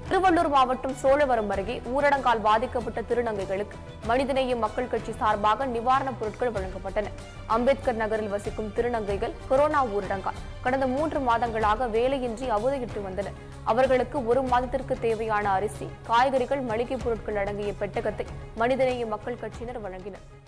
திருவள்ளூர் மாவட்டம் சோழவரம் அருகே ஊரடங்கால் பாதிக்கப்பட்ட திருநங்கைகளுக்கு மனிதநேய மக்கள் கட்சி சார்பாக நிவாரணப் பொருட்கள் வழங்கப்பட்டன. அம்பேத்கர் நகரில் வசிக்கும் திருநங்கைகள் கொரோனா ஊரடங்கால் கடந்த 3 மாதங்களாக வேலையின்றி அவதியுற்று வந்தனர். அவர்களுக்கு 1 மாதத்திற்கு தேவையான அரிசி, காய்கறிகள், மளிகை பொருட்கள் அடங்கிய பெட்டகத்தை மனிதநேய மக்கள் கட்சியினர் வழங்கினர்.